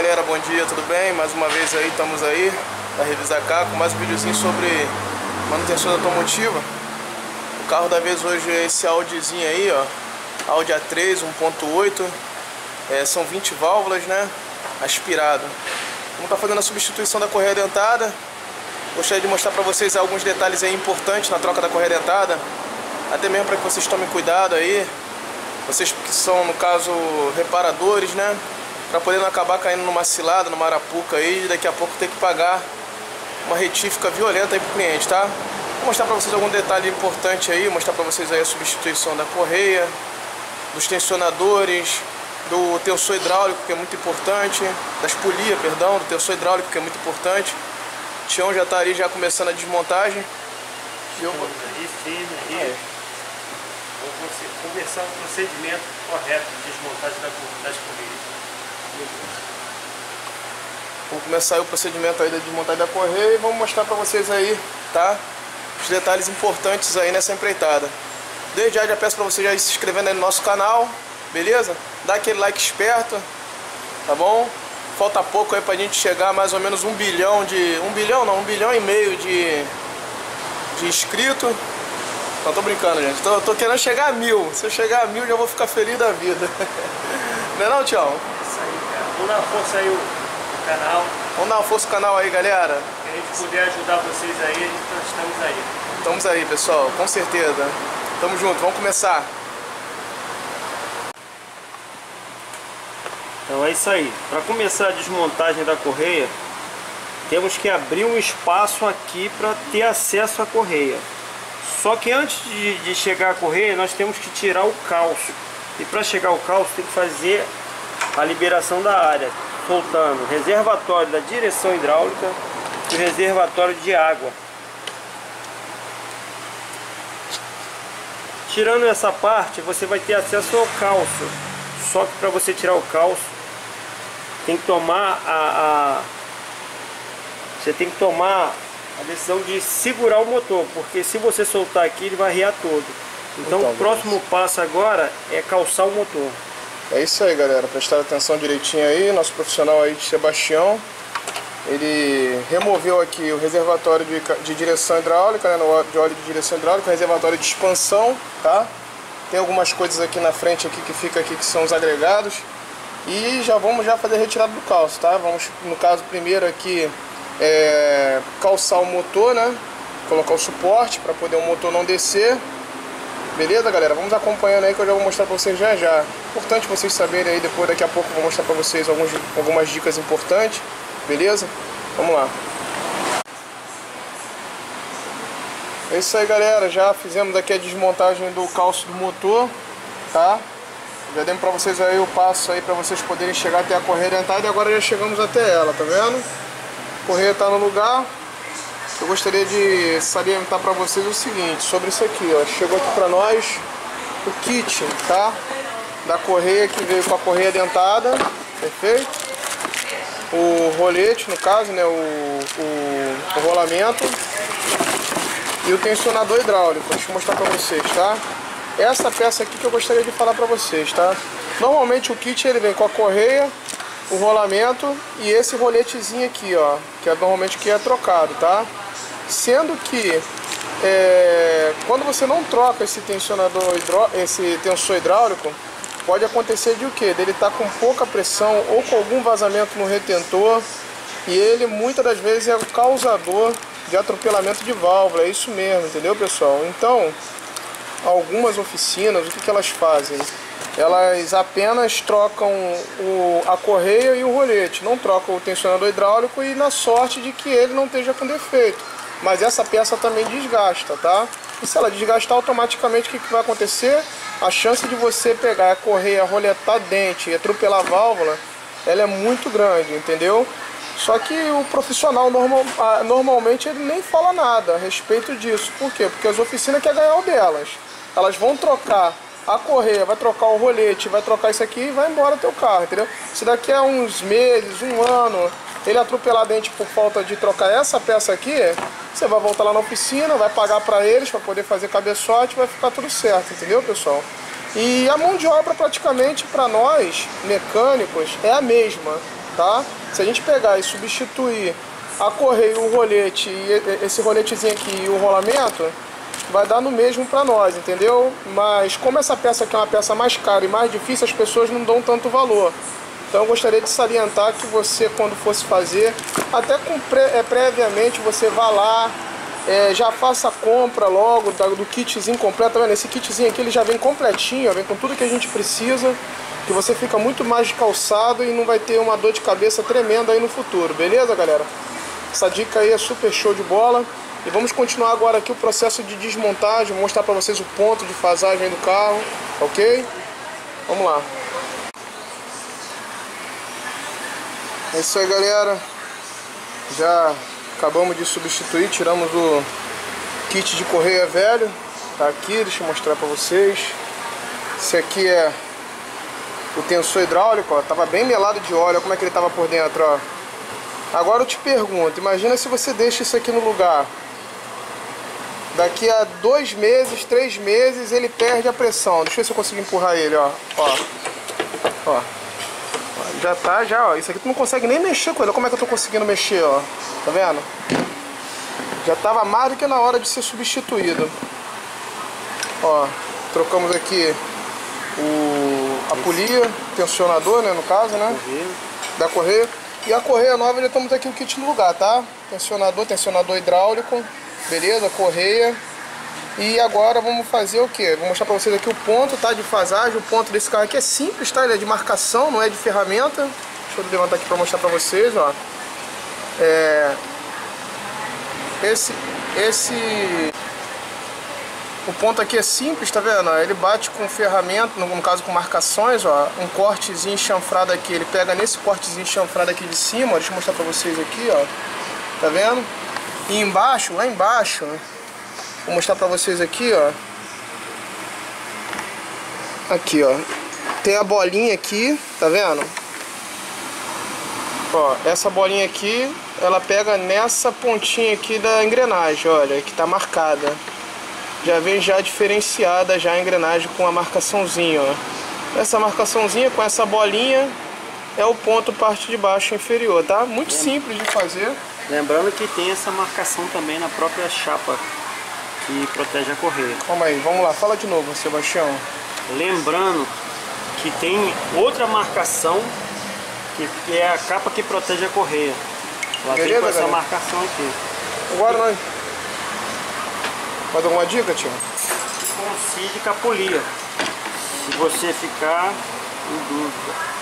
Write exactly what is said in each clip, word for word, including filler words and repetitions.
galera, bom dia, tudo bem? Mais uma vez aí, estamos aí para revisar cá com mais um videozinho sobre manutenção automotiva. O carro da vez hoje é esse Audizinho aí, ó, Audi A três um ponto oito, é, são vinte válvulas, né, aspirado. Vamos estar fazendo a substituição da correia dentada. Gostaria de mostrar para vocês alguns detalhes aí importantes na troca da correia dentada, até mesmo para que vocês tomem cuidado aí, vocês que são, no caso, reparadores, né, para poder não acabar caindo numa cilada, numa arapuca aí, e daqui a pouco ter que pagar uma retífica violenta aí pro cliente, tá? Vou mostrar para vocês algum detalhe importante aí, mostrar para vocês aí a substituição da correia, dos tensionadores, do tensor hidráulico, que é muito importante, das polias, perdão, do tensor hidráulico, que é muito importante. O Tião já está ali já começando a desmontagem. E eu vou... aí, firme, aí. Vamos começar o procedimento correto de desmontagem das correias. Vamos começar aí o procedimento aí da desmontagem da correia e vamos mostrar para vocês aí, tá? Os detalhes importantes aí nessa empreitada. Desde já já peço para você já ir se inscrevendo aí no nosso canal, beleza? Dá aquele like esperto, tá bom? Falta pouco aí pra gente chegar a mais ou menos um bilhão de... Um bilhão não, um bilhão e meio de, de inscritos. Não, tô brincando, gente. Tô, tô querendo chegar a mil. Se eu chegar a mil, já vou ficar feliz da vida. Não é não, Tião? Isso aí, cara. Vamos dar uma força aí o canal. Vamos dar uma força no canal aí, galera. Se a gente puder ajudar vocês aí, nós estamos aí. Estamos aí, pessoal. Com certeza. Tamo junto. Vamos começar. Então é isso aí. Para começar a desmontagem da correia, temos que abrir um espaço aqui para ter acesso à correia. Só que antes de, de chegar a correia, nós temos que tirar o calço. E para chegar ao calço, tem que fazer a liberação da área, soltando o reservatório da direção hidráulica e o reservatório de água. Tirando essa parte, você vai ter acesso ao calço. Só que para você tirar o calço, tem que tomar a, a você tem que tomar a decisão de segurar o motor, porque se você soltar aqui, ele vai arriar todo. Então, então o próximo beleza. passo agora é calçar o motor. É isso aí, galera, prestar atenção direitinho aí. Nosso profissional aí de Sebastião, ele removeu aqui o reservatório de, de direção hidráulica, né, no, de óleo de direção hidráulica, o reservatório de expansão, tá? Tem algumas coisas aqui na frente aqui que fica aqui que são os agregados. E já vamos já fazer a retirada do calço, tá? Vamos, no caso, primeiro aqui é, calçar o motor, né? Colocar o suporte para poder o motor não descer. Beleza, galera? Vamos acompanhando aí que eu já vou mostrar para vocês já já. Importante vocês saberem aí, depois daqui a pouco eu vou mostrar para vocês alguns, algumas dicas importantes. Beleza? Vamos lá. É isso aí, galera. Já fizemos aqui a desmontagem do calço do motor, tá? Já demos para vocês aí o passo aí para vocês poderem chegar até a correia dentada e agora já chegamos até ela, tá vendo? A correia tá no lugar. Eu gostaria de salientar para vocês o seguinte, sobre isso aqui, ó. Chegou aqui para nós o kit, tá? Da correia que veio com a correia dentada, perfeito? O rolete, no caso, né? O, o, o rolamento e o tensionador hidráulico. Deixa eu mostrar para vocês, tá? Essa peça aqui que eu gostaria de falar para vocês, tá? Normalmente o kit ele vem com a correia, o rolamento e esse roletezinho aqui, ó, que é normalmente que é trocado, tá? Sendo que é, quando você não troca esse tensionador, esse tensor hidráulico, pode acontecer de o quê? Dele estar tá com pouca pressão ou com algum vazamento no retentor e ele muitas das vezes é o causador de atropelamento de válvula, é isso mesmo, entendeu, pessoal? Então, algumas oficinas, o que, que elas fazem? Elas apenas trocam o, a correia e o rolete, não trocam o tensionador hidráulico e na sorte de que ele não esteja com defeito. Mas essa peça também desgasta, tá? E se ela desgastar automaticamente, o que, que vai acontecer? A chance de você pegar a correia, roletar dente e atropelar a válvula, ela é muito grande, entendeu? Só que o profissional normal, normalmente ele nem fala nada a respeito disso. Por quê? Porque as oficinas querem ganhar o delas. Elas vão trocar a correia, vai trocar o rolete, vai trocar isso aqui e vai embora teu carro, entendeu? Se daqui a uns meses, um ano, ele atropelar dente por falta de trocar essa peça aqui, você vai voltar lá na oficina, vai pagar para eles para poder fazer cabeçote, vai ficar tudo certo, entendeu, pessoal? E a mão de obra praticamente para nós, mecânicos, é a mesma. tá? Se a gente pegar e substituir a correia, o rolete, e esse roletezinho aqui e o rolamento, vai dar no mesmo para nós, entendeu? Mas como essa peça aqui é uma peça mais cara e mais difícil, as pessoas não dão tanto valor. Então eu gostaria de salientar que você, quando fosse fazer, até com pré, é, previamente você vá lá, é, já faça a compra logo da, do kitzinho completo. Tá vendo? Esse kitzinho aqui ele já vem completinho, ó, vem com tudo que a gente precisa, que você fica muito mais calçado e não vai ter uma dor de cabeça tremenda aí no futuro, beleza, galera? Essa dica aí é super show de bola. E vamos continuar agora aqui o processo de desmontagem, vou mostrar para vocês o ponto de fasagem do carro, ok? Vamos lá. É isso aí, galera. Já acabamos de substituir, tiramos o kit de correia velho. Tá aqui, deixa eu mostrar para vocês. Esse aqui é o tensor hidráulico, ó. Tava bem melado de óleo, olha como é que ele tava por dentro, ó. Agora eu te pergunto, imagina se você deixa isso aqui no lugar. Daqui a dois meses, três meses, ele perde a pressão. Deixa eu ver se eu consigo empurrar ele, ó. Ó. Ó. Já tá, já, ó. Isso aqui tu não consegue nem mexer com ele. Como é que eu tô conseguindo mexer, ó? Tá vendo? Já tava mais do que na hora de ser substituído. Ó. Trocamos aqui o, a polia, tensionador, né? No caso, né? Da correia. E a correia nova, já estamos aqui o kit no lugar, tá? Tensionador, tensionador hidráulico. Beleza? Correia. E agora vamos fazer o que? Vou mostrar pra vocês aqui o ponto, tá? De fasagem. O ponto desse carro aqui é simples, tá? Ele é de marcação, não é de ferramenta. Deixa eu levantar aqui pra mostrar pra vocês, ó. É... Esse... Esse... O ponto aqui é simples, tá vendo? Ele bate com ferramenta, no caso com marcações, ó. Um cortezinho chanfrado aqui. Ele pega nesse cortezinho chanfrado aqui de cima, ó. Deixa eu mostrar pra vocês aqui, ó. Tá vendo? E embaixo, lá embaixo, vou mostrar pra vocês aqui, ó. Aqui, ó. Tem a bolinha aqui, tá vendo? Ó, essa bolinha aqui, ela pega nessa pontinha aqui da engrenagem, olha, que tá marcada. Já vem já diferenciada já a engrenagem com a marcaçãozinha, ó. Essa marcaçãozinha com essa bolinha é o ponto parte de baixo inferior, tá? Muito simples de fazer. Lembrando que tem essa marcação também na própria chapa que protege a correia. Calma aí, vamos lá, fala de novo, Sebastião. Lembrando que tem outra marcação que, que é a capa que protege a correia. Ela Beleza, tem com essa galera? marcação aqui. Agora nós... Mais alguma dica, tio? Coincide com a polia, se você ficar em dúvida.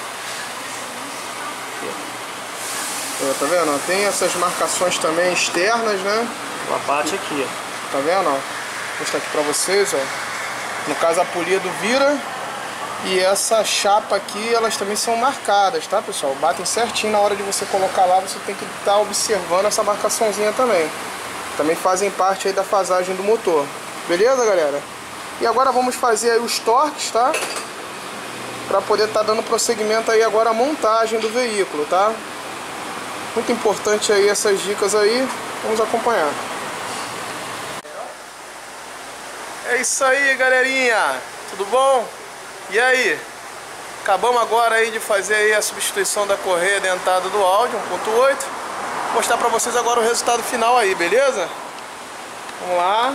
É, tá vendo? Tem essas marcações também externas, né? Ela bate aqui, ó. Tá vendo? Ó? Vou mostrar aqui pra vocês, ó. No caso a polia do vira e essa chapa aqui, elas também são marcadas, tá, pessoal? Batem certinho na hora de você colocar lá, você tem que estar observando essa marcaçãozinha também. Também fazem parte aí da fasagem do motor. Beleza, galera? E agora vamos fazer aí os torques, tá? Pra poder estar dando prosseguimento aí agora à montagem do veículo, tá? Muito importante aí essas dicas aí, vamos acompanhar. É isso aí, galerinha, tudo bom? E aí? Acabamos agora aí de fazer aí a substituição da correia dentada do Audi um ponto oito. Vou mostrar pra vocês agora o resultado final aí, beleza? Vamos lá.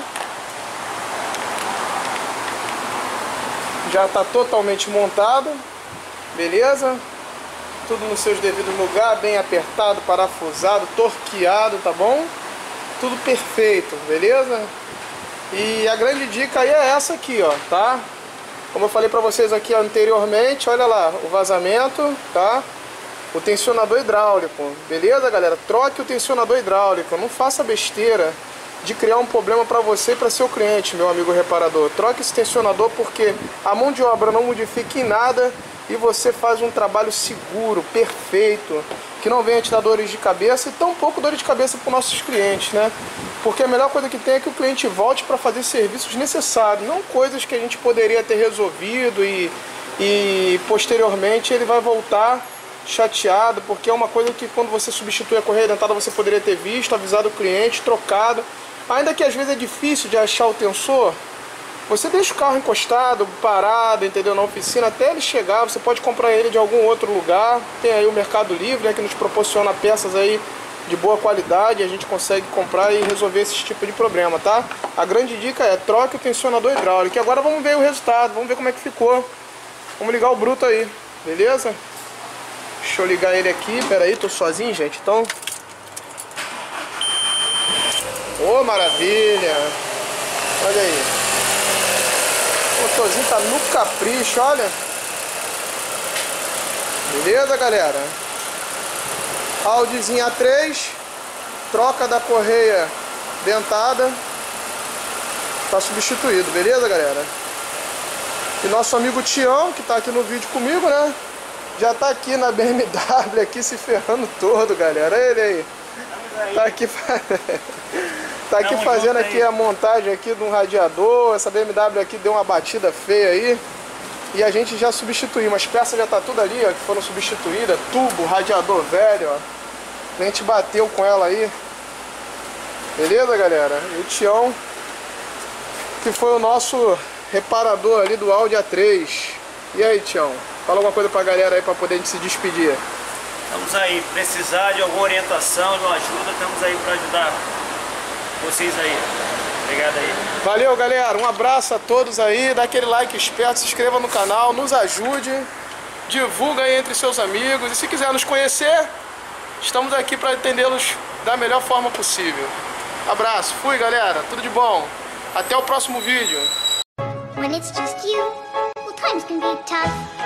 Já está totalmente montado, beleza? Tudo nos seus devidos lugares, bem apertado, parafusado, torqueado, tá bom? Tudo perfeito, beleza? E a grande dica aí é essa aqui, ó, tá? Como eu falei pra vocês aqui anteriormente, olha lá, o vazamento, tá? O tensionador hidráulico, beleza, galera? Troque o tensionador hidráulico, não faça besteira de criar um problema para você e para seu cliente, meu amigo reparador. Troque esse tensionador porque a mão de obra não modifica em nada e você faz um trabalho seguro, perfeito, que não venha te dar dores de cabeça e tampouco dores de cabeça para os nossos clientes, né? Porque a melhor coisa que tem é que o cliente volte para fazer serviços necessários, não coisas que a gente poderia ter resolvido e, e posteriormente ele vai voltar chateado, porque é uma coisa que quando você substitui a correia dentada você poderia ter visto, avisado o cliente, trocado. Ainda que às vezes é difícil de achar o tensor, Você deixa o carro encostado, parado, entendeu? Na oficina, até ele chegar, você pode comprar ele de algum outro lugar. Tem aí o Mercado Livre, né, que nos proporciona peças aí de boa qualidade, a gente consegue comprar e resolver esse tipo de problema, tá? A grande dica é troque o tensionador hidráulico. E agora vamos ver o resultado, vamos ver como é que ficou. Vamos ligar o bruto aí, beleza? Deixa eu ligar ele aqui, pera aí, tô sozinho, gente, então... Ô, maravilha! Olha aí. O motorzinho tá no capricho, olha. Beleza, galera? Audizinho A três. Troca da correia dentada. Tá substituído, beleza, galera? E nosso amigo Tião, que tá aqui no vídeo comigo, né? Já tá aqui na B M W, aqui se ferrando todo, galera. Olha ele aí. Tá aqui, tá aqui fazendo aqui a montagem aqui de um radiador. Essa B M W aqui deu uma batida feia aí. E a gente já substituiu. As peças já tá tudo ali, ó, que foram substituídas. Tubo, radiador velho, ó. A gente bateu com ela aí. Beleza, galera? E o Tião, que foi o nosso reparador ali do Audi A três. E aí, Tião? Fala alguma coisa pra galera aí pra poder a gente se despedir. Estamos aí, precisar de alguma orientação, de uma ajuda, estamos aí para ajudar vocês aí. Obrigado aí. Valeu, galera. Um abraço a todos aí. Dá aquele like esperto, se inscreva no canal, nos ajude, divulga aí entre seus amigos. E se quiser nos conhecer, estamos aqui para atendê-los da melhor forma possível. Abraço. Fui, galera. Tudo de bom. Até o próximo vídeo. When it's just you, well, times can be tough.